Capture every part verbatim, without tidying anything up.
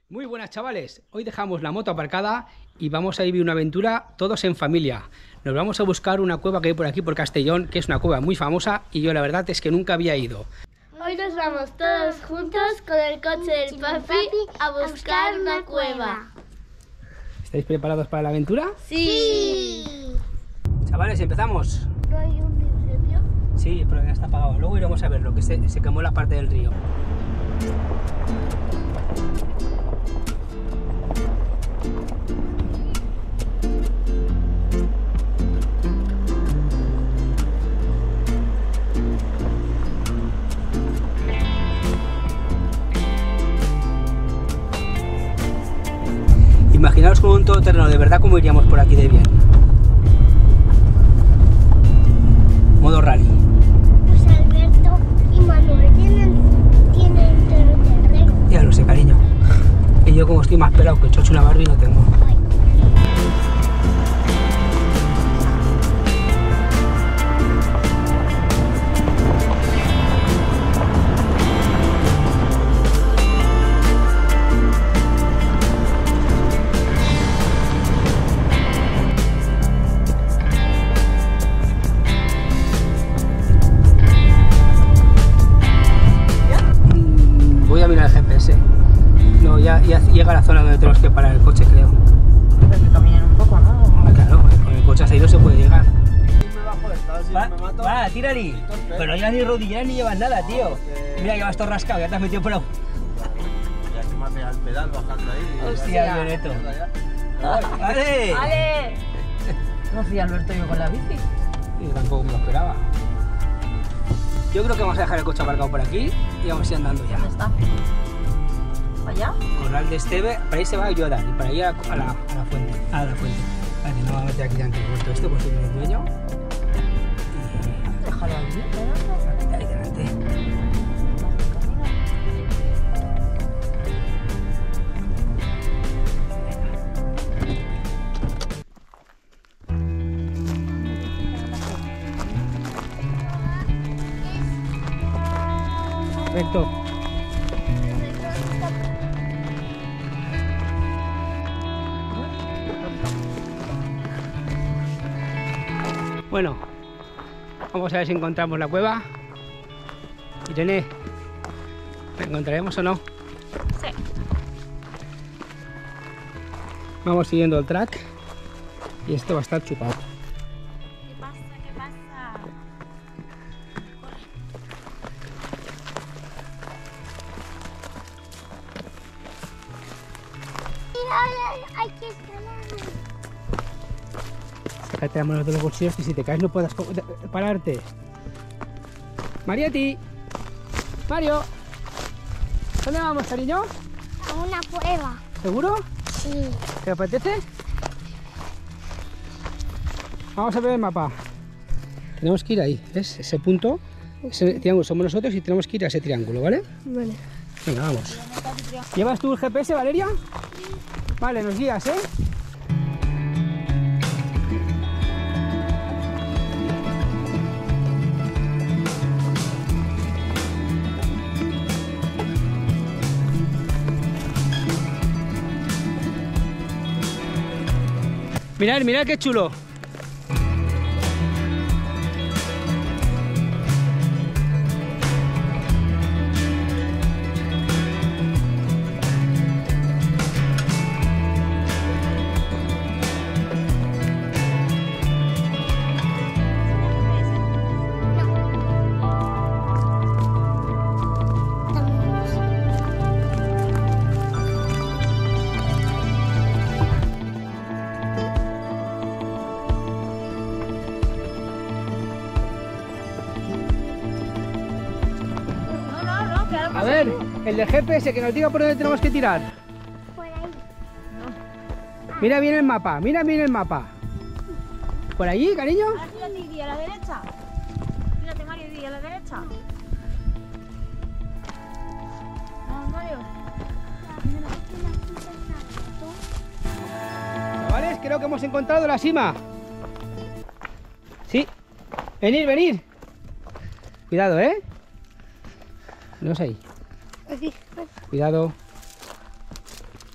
Muy buenas, chavales, hoy dejamos la moto aparcada y vamos a vivir una aventura todos en familia. Nos vamos a buscar una cueva que hay por aquí, por Castellón, que es una cueva muy famosa y yo la verdad es que nunca había ido. Hoy nos vamos todos juntos con el coche del papi a buscar una cueva. ¿Estáis preparados para la aventura? Sí. Chavales, empezamos. ¿No hay un incendio? Sí, pero ya está apagado. Luego iremos a verlo, que se, se quemó la parte del río. Imaginaos con un todoterreno, de verdad, cómo iríamos por aquí de bien. Modo rally. Pues Alberto y Manuel tienen, tienen todoterreno. Ya lo sé, cariño. Y yo como estoy más pelado que el Chocho Navarro y no tengo. Voy a mirar el G P S. No, ya, ya llega a la zona donde tenemos que parar el coche, creo. Pero que caminen un poco, ¿no? Ah, claro, con el coche así no se puede llegar. Me bajo esta, si Va, me mato. va, tírale. Pero no llevas ni rodilleras ni llevas nada, tío. Mira que vas todo rascado, ya te has metido por ahí. Ya que me ha pegado el pedal bajando ahí. Hostia, Violeto. ¡Vale! ¡Vale! No fui Alberto yo con la bici. Yo tampoco me lo esperaba. Yo creo que vamos a dejar el coche aparcado por aquí y vamos a ir andando ya. ¿Dónde está? ¿Para allá? Corral de Esteve, para ahí se va a ayudar y para ir a, a, la, a la fuente. A la fuente. A ver, no va a meter aquí delante el puerto este, por si viene el dueño. Déjalo allí. Y ahí delante. Perfecto. Bueno, vamos a ver si encontramos la cueva. Irene, ¿la encontraremos o no? Sí. Vamos siguiendo el track y esto va a estar chupado. ¿Qué pasa? ¿Qué pasa? Hay que escalar. Sácate las manos de los bolsillos que si te caes no puedas pararte. Marieti, Mario, ¿dónde vamos, cariño? A una cueva. ¿Seguro? Sí. ¿Te apetece? Vamos a ver el mapa. Tenemos que ir ahí, ¿ves? Ese punto, ese triángulo somos nosotros y tenemos que ir a ese triángulo, ¿vale? Vale. Venga, vamos. ¿Llevas tú el G P S, Valeria? Vale, nos guías, ¿eh? Mirad, mirad qué chulo. A ver, el de G P S que nos diga por dónde tenemos que tirar. Por ahí. Mira bien el mapa, mira bien el mapa. ¿Por allí, cariño? Ahora tírate, Iri, a la derecha. Tírate, Mario, Iri, a la derecha. Vamos, Mario. Chavales, creo que hemos encontrado la cima. Sí. Venid, venid. Cuidado, ¿eh? No es ahí. Aquí. Cuidado.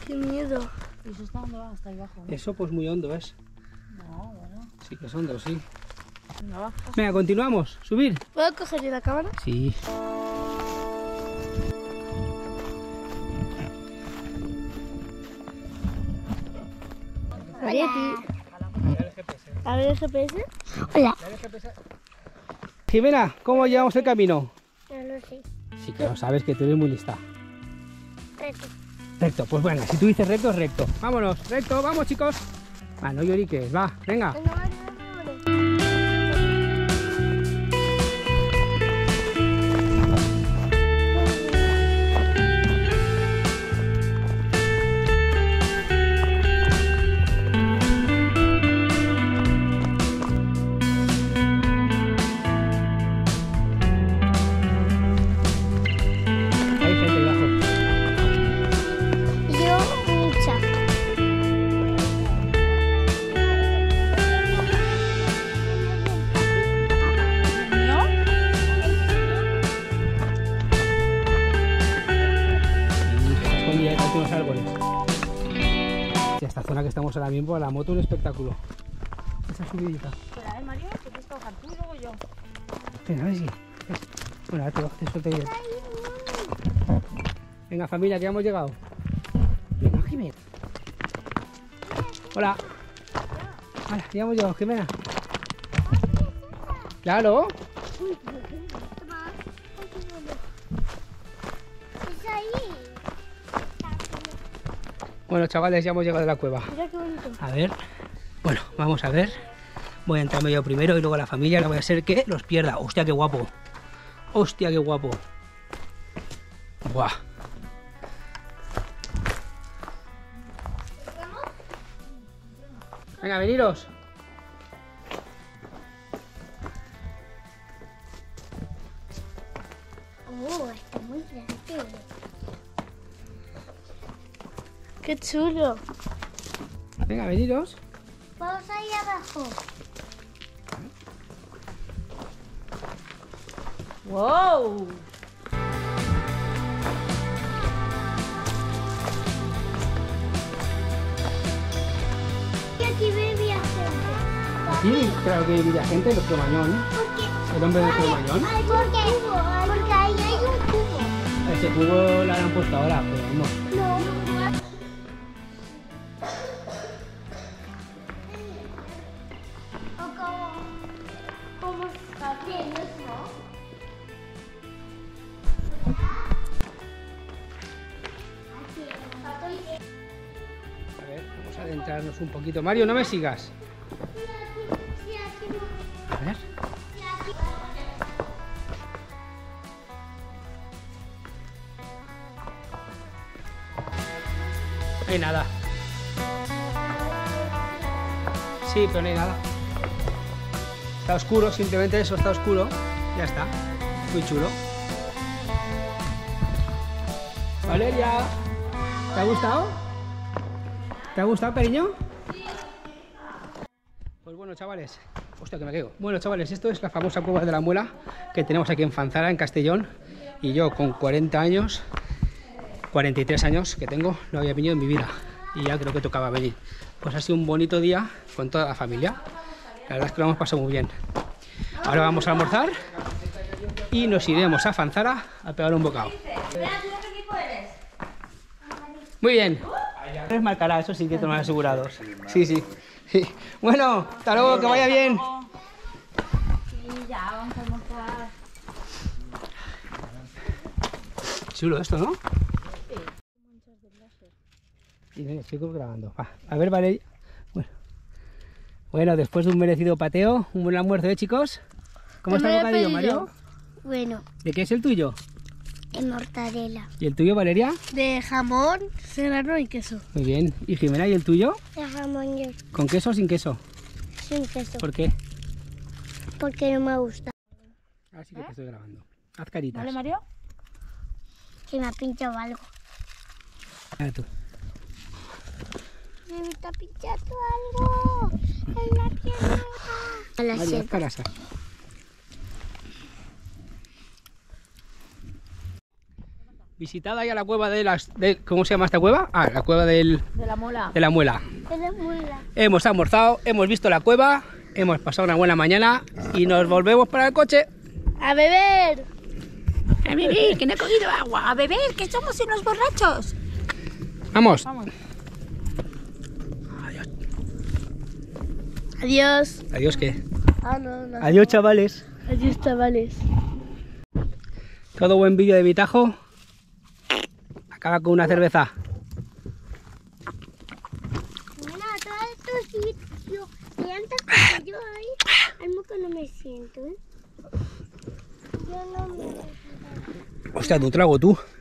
Qué miedo. ¿Y eso está dónde va? Hasta ahí abajo, ¿no? Eso pues muy hondo es. No, bueno. Sí que es hondo, sí. No va. Venga, continuamos. ¿Subir? ¿Puedo coger la cámara? Sí. Marieti. A ver el G P S. Hola. Jimena, ¿cómo llevamos el camino? No lo sé. Sí que lo sabes, que tú eres muy lista. Recto. Recto, pues bueno, si tú dices recto, es recto. Vámonos, recto, vamos chicos. Ah, no lloriques, va, venga. Venga, vale, vale, vale. Hay gente ahí abajo. Yo mucha. ¿No? Y que está escondida detrás de unos árboles. Sí, esta zona que estamos ahora mismo, la moto, un espectáculo. Esa subidita. Pero a ver, Mario, que tienes que bajar tú y luego yo. Venga, a ver si. Bueno, ahora te bajas, te suelto bien. Venga, familia, que ya hemos llegado. Venga, Jimena. Hola. Hola, ya hemos llegado, Jimena. Claro. Es ahí. Bueno, chavales, ya hemos llegado a la cueva. Mira qué bonito. A ver. Bueno, vamos a ver. Voy a entrarme yo primero y luego la familia. No voy a hacer que los pierda. Hostia, qué guapo. Hostia, qué guapo. Buah. Venga, veniros. Oh, está muy grande. Qué chulo. Venga, veniros. Vamos ahí abajo. ¡Wow! Y aquí bebía gente. Aquí, claro que vivía gente, los cromañón. ¿Por qué? El hombre del cromañón. Ay, ¿por qué? Porque ahí hay un cubo. Ese cubo lo han puesto ahora, pero vamos. No. O como, como jardines, ¿no? Aquí, A ver, vamos a adentrarnos un poquito. Mario, no me sigas. sí, aquí no. A ver. Sí, aquí. No hay nada. Sí, pero no hay nada. Está oscuro, simplemente eso, está oscuro. Ya está. Muy chulo. Valeria, ¿te ha gustado? ¿Te ha gustado, cariño? Pues bueno, chavales. Hostia, que me caigo. Bueno, chavales, esto es la famosa cueva de la Muela que tenemos aquí en Fanzara, en Castellón. Y yo con cuarenta años, cuarenta y tres años que tengo, no había venido en mi vida. Y ya creo que tocaba venir. Pues ha sido un bonito día con toda la familia. La verdad es que lo hemos pasado muy bien. Ahora vamos a almorzar y nos iremos a Fanzara a pegar un bocado. Muy bien. Les marcará, eso sí que te lo han asegurado. Sí, sí, sí. Bueno, hasta luego, que vaya bien. Sí, ya, vamos a almorzar. Chulo esto, ¿no? Sí, sí, estoy grabando. Va, a ver, Valeria. Bueno. Bueno, después de un merecido pateo, un buen almuerzo, ¿eh, chicos? ¿Cómo está el bocadillo, Mario? Bueno, ¿De qué es el tuyo? en mortadela. ¿Y el tuyo, Valeria? De jamón, serrano y queso. Muy bien. ¿Y Jimena, y el tuyo? De jamón y ¿Con queso o sin queso? sin queso. ¿Por qué? Porque no me gusta. Ahora sí que te estoy grabando. Haz caritas. ¿Vale, Mario? Si me ha pinchado algo. Mira tú. Se me está pinchando algo en la pierna. A las Mario, haz siete. carasa. Visitada ya la cueva de las... De, ¿cómo se llama esta cueva? Ah, la cueva del, De la mola. de la muela. Es la muela. Hemos almorzado, hemos visto la cueva, hemos pasado una buena mañana y nos volvemos para el coche. A beber. A beber, que no he cogido agua. A beber, que somos unos borrachos. Vamos. Vamos. Adiós. Adiós, ¿qué? Ah, no, no. Adiós, chavales. Adiós, chavales. Todo buen vídeo de Vitajo. Acaba con una cerveza. Mira, todo esto sitio. Y antes que yo ahí, algo que no me siento, ¿eh? Yo no me... Hostia, tu trago tú.